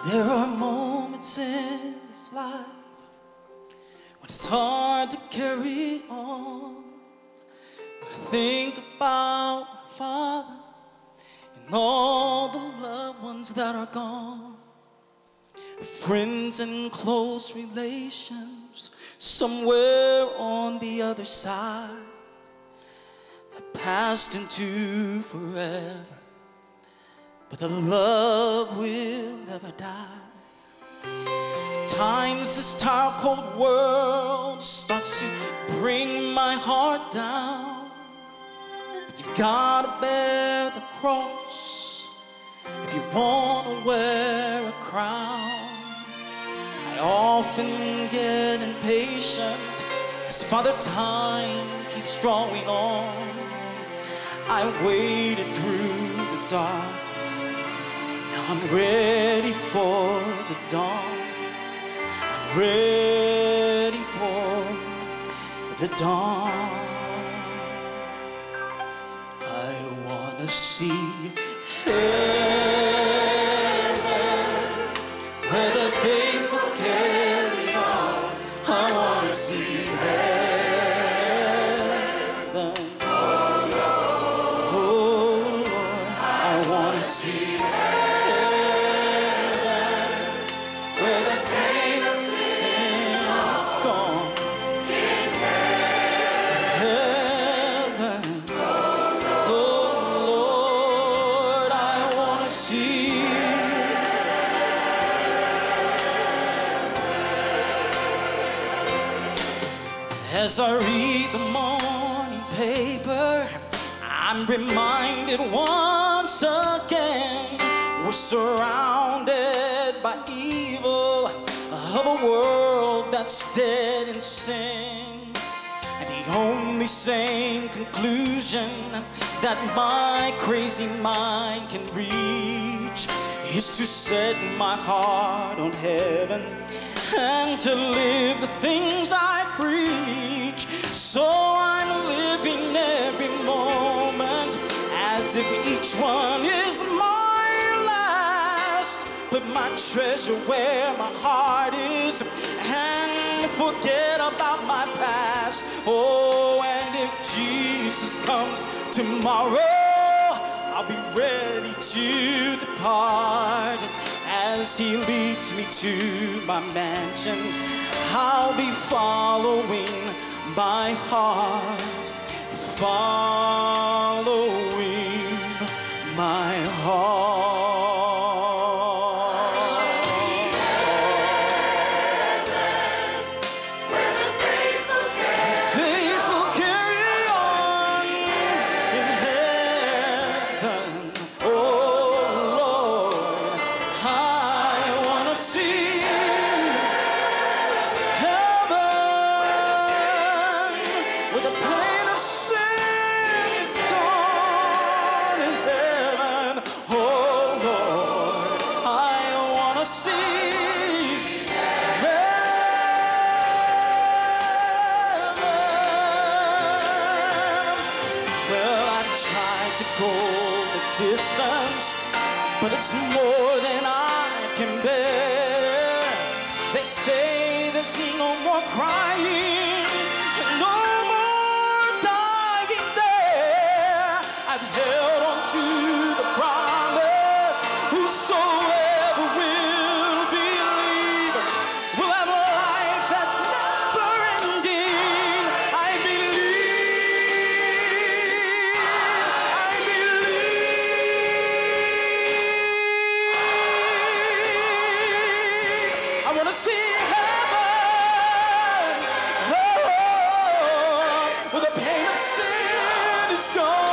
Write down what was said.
There are moments in this life when it's hard to carry on. When I think about my father and all the loved ones that are gone, friends and close relations somewhere on the other side have passed into forever, but the love will never die. Sometimes this tired, cold world starts to bring my heart down, but you've gotta bear the cross if you wanna wear a crown. I often get impatient as Father Time keeps drawing on. I waited through the darkness, now I'm ready for the dawn. I'm ready for the dawn. I wanna see heaven where the faithful carry on. I wanna see heaven. Oh Lord, I wanna see heaven where the pain of sin is gone. In heaven, oh Lord, I wanna see. As I read the morning paper, I'm reminded once again we're surrounded by evil, of a world that's dead in sin. And the only sane conclusion that my crazy mind can reach is to set my heart on heaven and to live the things I preach. So I'm living every moment as if each one is my last. Put my treasure where my heart is and forget about my past. Oh, and if Jesus comes tomorrow, I'll be ready to depart. As he leads me to my mansion, I'll be following my heart, following my heart. Where the faithful carry on in heaven. Oh Lord, I wanna see heaven where the pain of sin is gone. In heaven, oh Lord, I wanna see heaven. Well, I've tried to go the distance, but it's more than I can bear. They say there's no more crying, no more dying there. I've held on to the promise, whosoever will believe will have a life that's never ending. I believe, I believe. I wanna see heaven, oh, where the pain of sin is gone.